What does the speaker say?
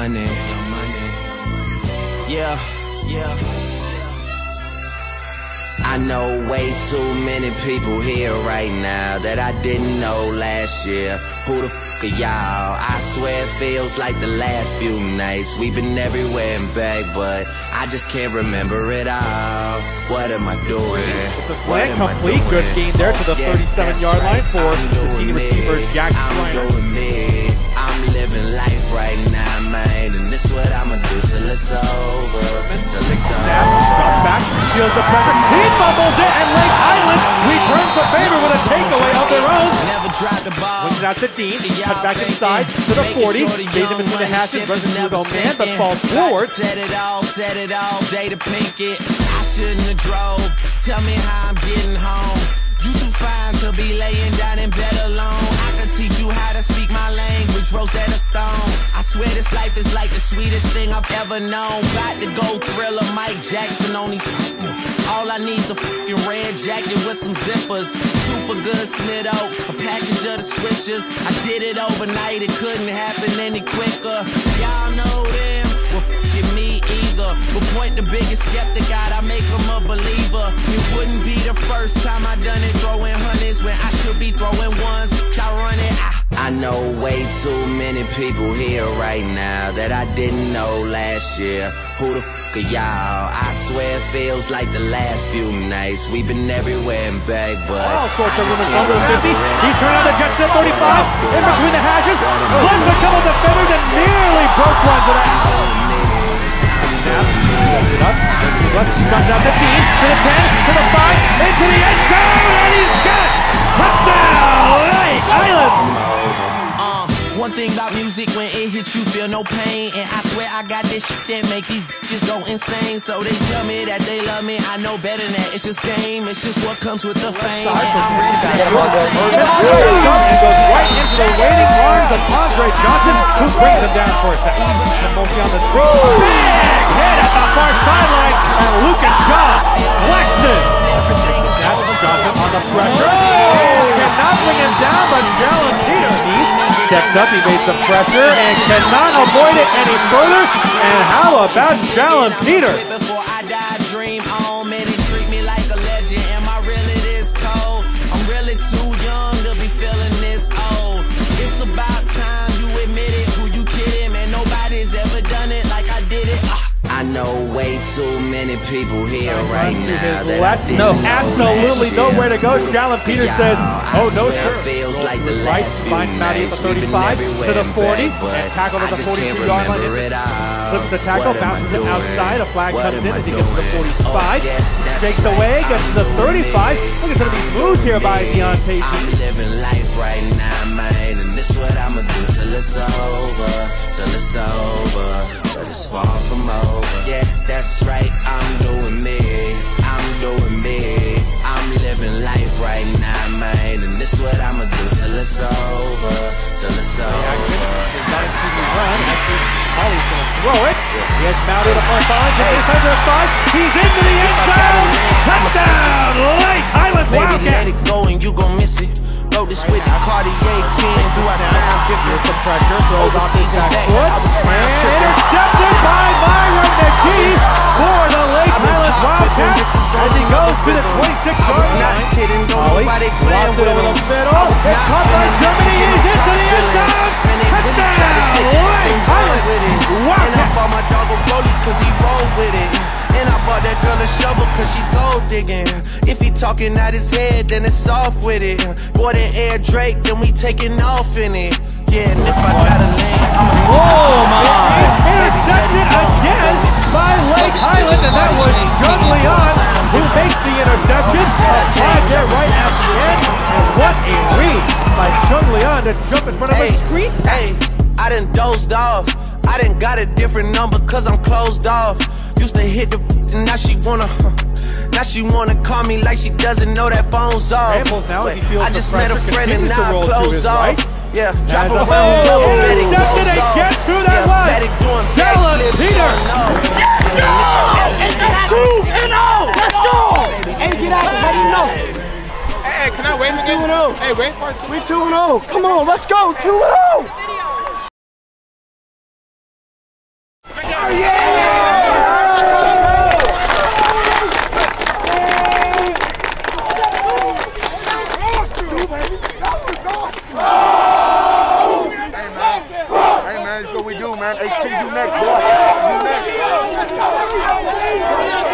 money. Yeah. I know way too many people here right now that I didn't know last year. Who the f are y'all? I swear it feels like the last few nights. We've been everywhere and back, but I just can't remember it all. What am I doing? It's a slant complete. Good gain there to the 37-yard line for the senior receiver, Jack Schreiner. I'm living life right now, man, and this is what I'ma do till it's over. Till it's over. Drops back, feels the pressure. He fumbles it, and Lake Island returns the favor with a takeaway of their own. Never drop the ball. Wins it out to Dean. Cut back inside to the 40. Stays in between the hashes, runs into his own man, but falls forward. Set it all, Jada Pinkett. I shouldn't have drove. Tell me how I'm getting home. You too fine to be laying down in bed alone. I could teach you how to speak my language, Rosetta Stone. I swear this life is like the sweetest thing I've ever known. Got to go Thriller, Mike Jackson on these. All I need's a fucking red jacket with some zippers. Super good Smitto, a package of the swishers. I did it overnight, it couldn't happen any quicker. Y'all know them, well fucking me either. But point the biggest skeptic out, I make them a believer. It wouldn't be the first time I done it, throwing hundreds when I should be throwing ones. Y'all run it. I know way too many people here right now that I didn't know last year. Who the f are y'all? I swear it feels like the last few nights. We've been everywhere and back, but all sorts of room under the 50. He's turned on the Jets to the 35. In between the hashes, flips a couple defenders and nearly broke one to that. Snap, holds it up, comes out 15, to the 10, to the 5, into the end zone, and he's got it! Touchdown, Lake Island! One thing about music, when it hits you feel no pain. And I swear I got this shit that make these bitches go insane. So they tell me that they love me, I know better than that. It's just game, it's just what comes with the fame. And I'm ready for that, I'm just saying. And goes right into the waiting arms of Andre Johnson, who brings him down for a second. And Monkey on the screen. Big hit at the far sideline, and Lucas Shaw flexes. Johnson on the pressure. Cannot bring him down, but Jalen Peter steps up, he evades the pressure, and cannot avoid it any further. And how about Jalen Peter? Before I die, dream on, man, they treat me like a legend. Am I really this cold? I'm really too young to be feeling this old. It's about time you admit it. Who you kidding, man? Nobody's ever done it like I did it. I know way too many people here right now that I didn't know absolutely nowhere to go. Jalen Peter says, oh no sir. Feels like the right, last finds Matty at the 35 to the 40, and tackles at the 42-yard line. Flips the tackle, bounces it outside. A flag comes in as he gets to the 45. Shakes away, gets to the 35. Look at some of these moves here by Deontay. I'm living life right now, man, and this is what I'ma do till it's over, till it's over. But it's far from over. Yeah, that's right, I'm doing me, I'm doing me. I'm living life right now, man, and this is what I'ma do till it's over, till it's over. Got it to the run, actually, Holly's gonna throw it. He has Mound to the far side, to the inside to the 5, he's into the end zone! Touchdown, Lake Highlands Wildcats! Baby, let it go and you gon' miss it. Wrote this with the Cartier pen, do I sound different? The pressure, throws off his back foot, and intercepted by Myron McGee for the Lake Highlands Wildcats as he goes to the 26-yard line. Ollie lost it over the middle, it's caught by Germany, he's into the end zone! Touchdown, Lake Highlands Wildcats! And I bought my dog a rollie cause he rolled with it. And I bought that girl a shovel cause she gold digging. If he talking out his head, then it's off with it. Boy, the Air Drake, then we taking off in it. Yeah, and if I gotta land, I'ma oh my! Intercepted again by Lake Highland, and that was Jung Leon who makes the interception. Applied there right at the end, and what a read by Jung Leon to jump in front of a screen. Hey, I done dozed off. I done got a different number cause I'm closed off. Used to hit the and now she wanna call me like she doesn't know that phone's off. I just met a friend and now I close off. Yeah, drop a round level, bet it goes off. Get through that line. Bet it doing Jalen Peter. Let's go! Hey, get out, let him know. Hey, can I wave again? 2-0. Hey, wait for it. We 2-0. Come on, let's go. 2-0. Hey man, it's what we do, man. HP, you next, boy. You next.